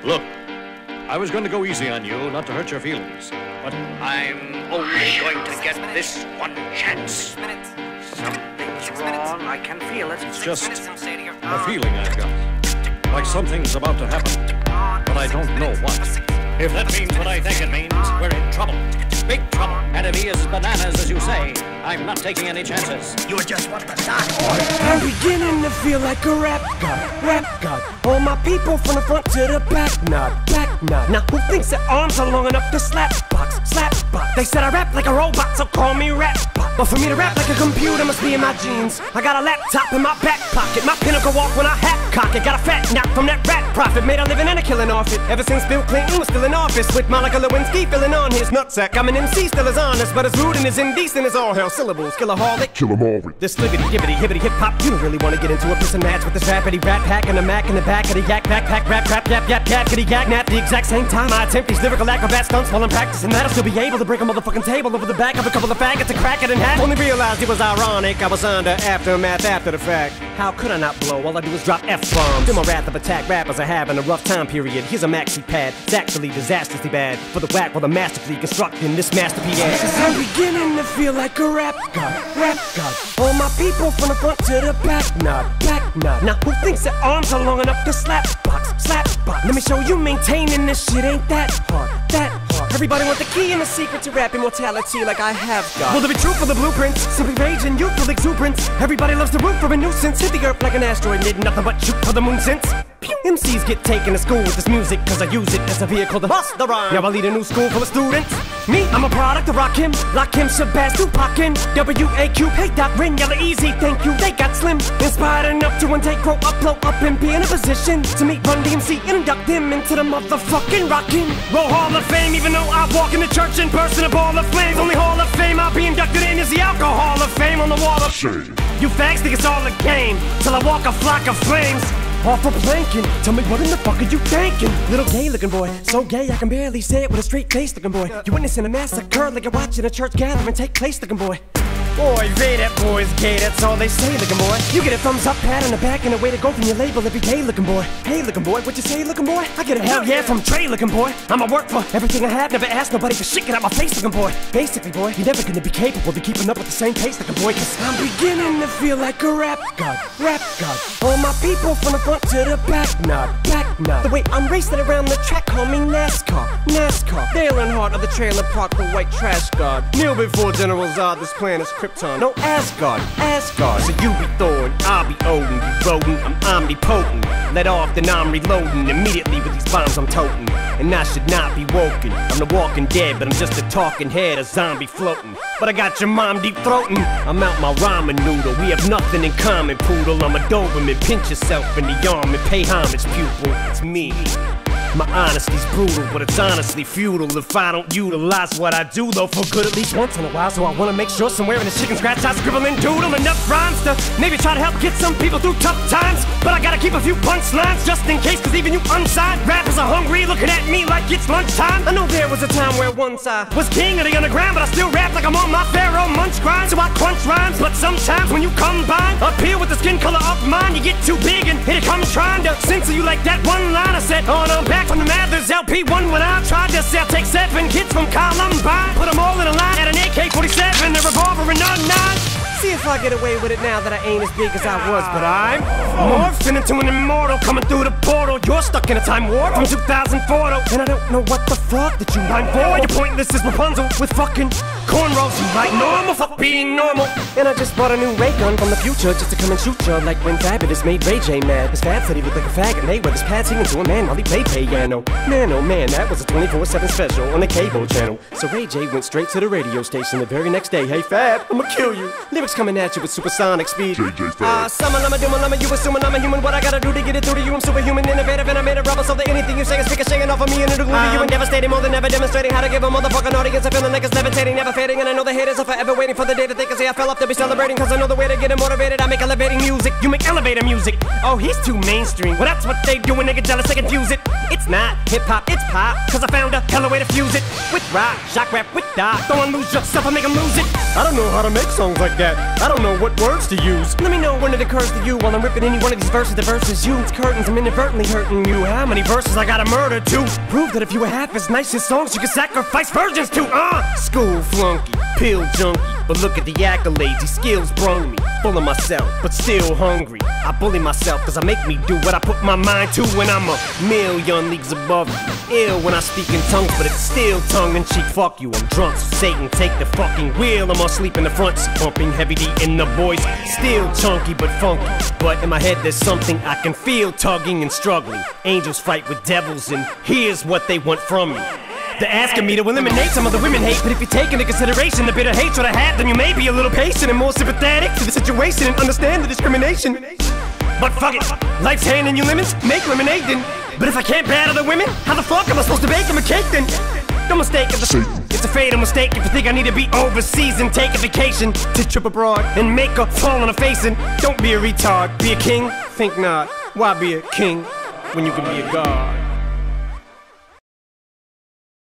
Look, I was going to go easy on you, not to hurt your feelings, but I'm only going to get this one chance. Something's wrong, I can feel it. It's just a feeling I've got. Like something's about to happen, but I don't know what. If that means what I think it means, we're in trouble. Big trouble. And if he is as bananas as you say, I'm not taking any chances. You just want the doc. I'm beginning to feel like a rap god. All my people from the front to the back nod. Now who thinks their arms are long enough to slap box? They said I rap like a robot, so call me rap bot. But for me to rap like a computer must be in my genes. I got a laptop in my back pocket, my pinnacle walk when I hat cock it. Got a fat knock from that rat profit, made a living and a killing off it. Ever since Bill Clinton was still in office, with Monica Lewinsky filling on his nutsack. I'm an MC, still as honest, but as rude and as indecent as all hell. Syllables, killaholic, kill 'em all with this flippity gibbity hibbity hip hop. You don't really wanna get into a piss and match with this rappity rat pack and a Mac in the back of the yak backpack rap yap kitty yak nap. The exact same time I attempt these lyrical acrobat stunts while I'm practicing that, I'll still be able to break a motherfucking table over the back of a couple of faggots and crack it in half. Only realized it was ironic, I was under aftermath after the fact. How could I not blow? All I do is drop F-bombs. To my wrath of attack, rappers are having a rough time period. Here's a maxi pad, it's actually disastrously bad for the whack while I'm masterfully constructing this masterpiece. I'm beginning to feel like a rap god. All my people from the front to the back nod. Now who thinks their arms are long enough to slap box? Let me show you maintaining this shit ain't that hard. Everybody want the key and the secret to rap immortality like I have got. Will there be truth for the blueprints? Simply rage and youthful exuberance. Everybody loves to root for a nuisance. Hit the earth like an asteroid, did nothing but shoot for the moon since. MCs get taken to school with this music, cause I use it as a vehicle to bust the rhyme. Now I lead a new school full of students. Me, I'm a product of Rakim, Shabazz, Tupac, W.A.Q. Hey Doc, Rin, yella easy, thank you, they got slim. Inspired enough to one day grow up, blow up, and be in a position to meet Run DMC and induct them into the motherfucking Rockin' Roll Hall of Fame. Even though I walk in the church in person, a ball of flames. Only Hall of Fame I'll be inducted in is the Alcohol of Fame on the wall of shame. You fags think it's all a game, till I walk a flock of flames. Off for planking, tell me what in the fuck are you thinking? Little gay looking boy, so gay I can barely say it with a straight face looking boy. You witnessing a massacre like you're watching a church gathering take place looking boy. Boy, they that boy's gay, that's all they say looking boy. You get a thumbs up, pat on the back, and a way to go from your label every day looking boy. Hey looking boy, what you say looking boy? I get a hell yeah from Trey looking boy. I'ma work for everything I have, never ask nobody for shit, get out my face looking boy. Basically boy, you're never gonna be capable of keeping up with the same pace looking boy, cause I'm beginning to feel like a rap god. All my people from the front to the back nod. The way I'm racing around the track, call me NASCAR. Dale Earnhardt of the trailer park, the white trash god. Kneel before General Zod, this planet's Krypton. No Asgard. So you be Thor and I'll be Odin. You rodent, I'm omnipotent. Let off, then I'm reloading. Immediately with these bombs I'm toting. And I should not be woken. I'm the walking dead, but I'm just a talking head, a zombie floating. But I got your mom deep throating. I'm out my ramen noodle. We have nothing in common, poodle. I'm a Doberman. Pinch yourself in the arm and pay homage, pupil. It's me. My honesty's brutal, but it's honestly futile if I don't utilize what I do, though, for good at least once in a while. So I wanna make sure somewhere in the chicken scratch I scribble and doodle enough rhymes to maybe try to help get some people through tough times. But I gotta keep a few punchlines just in case, cause even you unsigned rappers are hungry, looking at me like it's lunchtime. I know there was a time where once I was king of the underground, but I still rap like I'm on my Pharaoh Munch grind. So I crunch rhymes, but sometimes when you combine up here with the skin color of mine, you get too big and here it comes trying to censor you like that one line I said on back from the Mathers LP1 when I tried to sell. Take 7 kids from Columbine, put them all in a line at an AK-47, a revolver, and a 9. See if I get away with it now that I ain't as big as I was, but I'm morphing into an immortal coming through the portal. You're stuck in a time warp from 2004 though, and I don't know what the fuck that you rhyme for. You're pointless as Rapunzel with fucking cornrows. You like normal, fuck being normal. And I just bought a new ray gun from the future just to come and shoot you like when Fabulous made Ray J mad. His fab said he looked like a faggot, and they with his pad singing to a man while he played piano. Man, oh man, that was a 24/7 special on the cable channel. So Ray J went straight to the radio station the very next day. Hey Fab, I'ma kill you. Lyrics coming at you with supersonic speed. Summer, I'm a doom, I'm a you assuming I'm a human. What I gotta do to get it through to you? I'm superhuman, innovative, and I made a rubber so that anything you say is ricocheting off of me and it'll glue to you and devastating more than ever, demonstrating how to give a motherfucking audience a feeling like it's levitating, never fading. And I know the haters are forever waiting for the day that they can say I fell off to be celebrating, cause I know the way to get them motivated. I make elevating music, you make elevator music. Oh, he's too mainstream. Well, that's what they do when they get jealous, they confuse it. It's not hip-hop, it's pop, cause I found a hella way to fuse it. With rock, shock rap, with dot. Don't wanna lose yourself, I make them lose it. I don't know how to make songs like that. I don't know what words to use. Let me know when it occurs to you while I'm ripping any one of these verses. The verses you, it's curtains, I'm inadvertently hurting you. How many verses I gotta murder to prove that if you were half as nice as songs you could sacrifice virgins to? School flunky, pill junkie, but look at the accolades, these skills brung me. Full of myself, but still hungry. I bully myself cause I make me do what I put my mind to when I'm a million leagues above you. Ill when I speak in tongues, but it's still tongue-in-cheek. Fuck you, I'm drunk, so Satan take the fucking wheel. I'm asleep in the front seat, bumping heavy D in the voice. Still chunky but funky, but in my head there's something I can feel tugging and struggling. Angels fight with devils and here's what they want from me. They're asking me to eliminate some of the women hate, but if you take into consideration the bitter hatred I have, then you may be a little patient and more sympathetic to the situation and understand the discrimination. But fuck it, life's handing you lemons, make lemonade then. But if I can't battle the women, how the fuck am I supposed to bake them a cake then? Don't mistake it, it's a fatal mistake if you think I need to be overseas and take a vacation to trip abroad and make a fall on a face. And don't be a retard, be a king? Think not. Why be a king when you can be a god?